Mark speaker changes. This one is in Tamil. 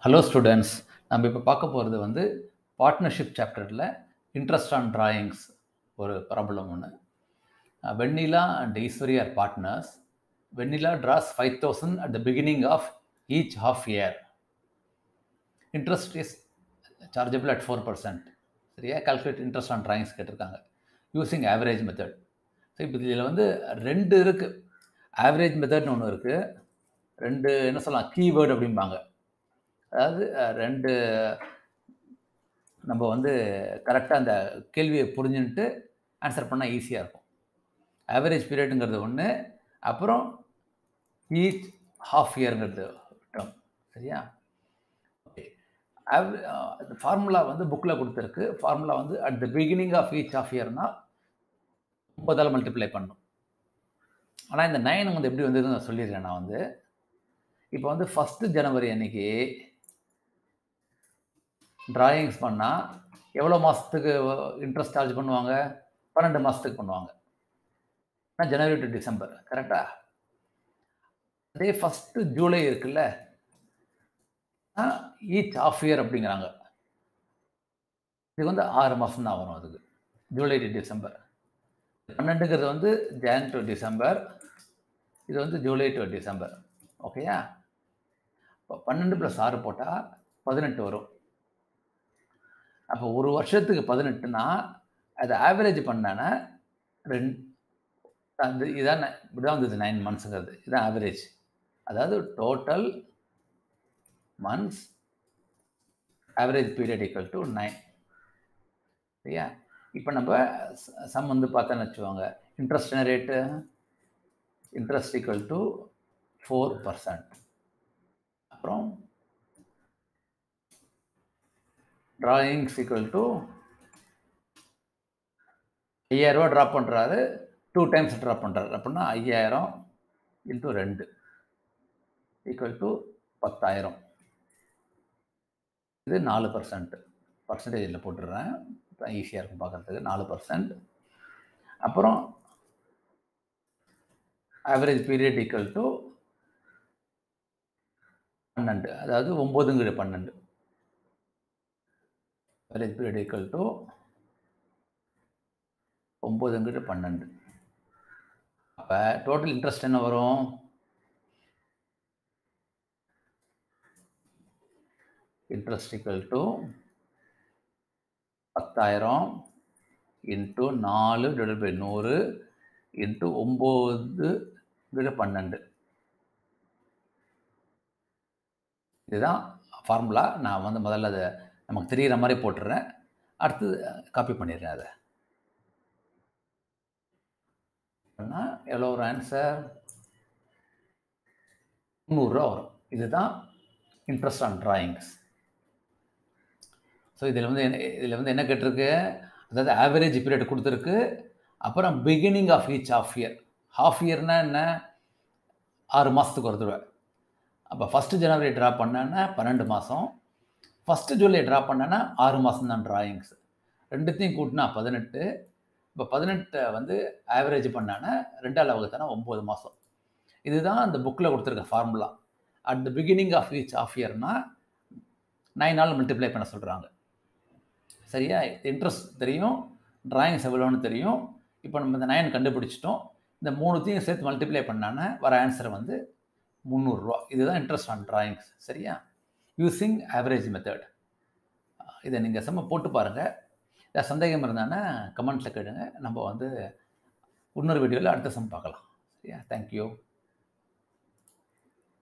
Speaker 1: ஹலோ ஸ்டூடெண்ட்ஸ், நம்ம இப்போ பார்க்க போகிறது வந்து பார்ட்னர்ஷிப் சாப்டரில் இன்ட்ரெஸ்ட் ஆன் டிராயிங்ஸ் ஒரு ப்ராப்ளம் ஒன்று. Vennila and Eswari are partners. Vennila draws 5,000 at the beginning of each half year. Interest is chargeable at 4%. சரியா? கால்குலேட் இன்ட்ரெஸ்ட் ஆன் டிராயிங்ஸ் கேட்டிருக்காங்க யூஸிங் ஆவரேஜ் மெத்தட். ஸோ இப்போ இதில் வந்து ரெண்டு இருக்குது. ஆவரேஜ் மெத்தட்னு ஒன்று இருக்குது. ரெண்டு என்ன சொல்லலாம், கீவேர்டு அப்படிம்பாங்க. அதாவது ரெண்டு நம்ம வந்து கரெக்டாக அந்த கேள்வியை புரிஞ்சுன்ட்டு ஆன்சர் பண்ணால் ஈஸியாக இருக்கும். ஆவரேஜ் பீரியடுங்கிறது ஒன்று, அப்புறம் ஈச் ஹாஃப் இயருங்கிறது டேர்ம். சரியா? ஓகே. ஃபார்முலா வந்து புக்கில் கொடுத்துருக்கு. ஃபார்முலா வந்து at the beginning of each half இயர்னா 9ஆல் மல்டிப்ளை பண்ணும். ஆனால் இந்த 9 வந்து எப்படி வந்ததுன்னு நான் சொல்லிடுறேன். நான் வந்து இப்போ வந்து 1 ஜனவரி அன்னைக்கு டிராயிங்ஸ் பண்ணால் எவ்வளோ மாதத்துக்கு இன்ட்ரெஸ்ட் சார்ஜ் பண்ணுவாங்க? 12 மாதத்துக்கு பண்ணுவாங்க. ஜனவரி டு டிசம்பர், கரெக்டா? அதே 1 ஜூலை இருக்குல்ல, ஈச் ஆஃப் இயர் அப்படிங்கிறாங்க. இது வந்து 6 மாதம் தான் வரும். அதுக்கு ஜூலை டு டிசம்பர். 12ங்கிறது வந்து ஜான் டு டிசம்பர், இது வந்து ஜூலை டு டிசம்பர். ஓகேயா? இப்போ 12 + 6 போட்டால் 18 வரும். அப்போ ஒரு வருஷத்துக்கு 18னா அதை ஆவரேஜ் பண்ணானா இதான் இப்படிதான் வந்தது 9 மந்த்ஸுங்கிறது. இதுதான் ஆவரேஜ். அதாவது total months average period equal to 9. சரியா? இப்போ நம்ம சம் வந்து பார்த்தோன்னு வச்சுக்கோங்க. இன்ட்ரெஸ்ட் என்ன ரேட்டு? Interest equal to 4%. அப்புறம் டிராயிங்ஸ் ஈக்குவல் டு 5000 ரூபா ட்ராப் பண்ணுறாரு, 2 டைம்ஸ் ட்ராப் பண்ணுறாரு. அப்படின்னா 5000 × 2 ஈக்குவல் டு 10,000. இது 4%. பர்சன்டேஜில் போட்டுடுறேன், ஈஸியாக இருக்கும் பார்க்குறதுக்கு. 4%. அப்புறம் ஆவரேஜ் பீரியட் ஈக்குவல் டு 12, அதாவது 9×12. Average period equal to 9×12. அப்போ டோட்டல் இன்ட்ரெஸ்ட் என்ன வரும்? Interest equal to 10,000 × 4 / 100 × 9×12. இதுதான் ஃபார்முலா. நான் வந்து முதல்ல அதை நமக்கு தெரிகிற மாதிரி போட்டுடுறேன். அடுத்து காப்பி பண்ணிடுறேன். அதை பண்ணால் எவ்வளோ ஒரு ஆன்சர்? 300 ரூபா வரும். இதுதான் இன்ட்ரெஸ்ட் ஆன் டிராயிங்ஸ். ஸோ இதில் வந்து என்ன கேட்டிருக்கு? அதாவது ஆவரேஜ் பீரியட் கொடுத்துருக்கு. அப்புறம் beginning of each half year. Half இயர்னா என்ன? 6 மாதத்துக்கு ஒரு தடவை. அப்போ 1 ஜனவரி ட்ரா பண்ணேன்னா 12 மாதம், 1 ஜூலை ட்ரா பண்ணேன்னா 6 மாதம் தான் டிராயிங்ஸ். ரெண்டுத்தையும் கூட்டினா 18. இப்போ 18 வந்து ஆவரேஜ் பண்ணானா 2ஆல் வகுத்தானா 9 மாதம். இதுதான் அந்த புக்கில் கொடுத்துருக்க formula. At the beginning of each half இயர்னா 9ஆல் மல்டிப்ளை பண்ண சொல்கிறாங்க. சரியா? இன்ட்ரெஸ்ட் தெரியும், டிராயிங்ஸ் எவ்வளோன்னு தெரியும். இப்போ நம்ம இந்த 9 கண்டுபிடிச்சிட்டோம். இந்த 3த்தையும் சேர்த்து மல்டிப்ளை பண்ணானா வர ஆன்சர் வந்து 300 ரூபா. இதுதான் இன்ட்ரெஸ்ட் ஆன் டிராயிங்ஸ். சரியா? Using average method. இதை நீங்கள் செம்ம போட்டு பாருங்கள். ஏதாவது சந்தேகம் இருந்தானா கமெண்ட்ஸில் கேளுங்க. நம்ம வந்து இன்னொரு வீடியோவில் அடுத்த சம் பார்க்கலாம். சரியா? தேங்க்யூ.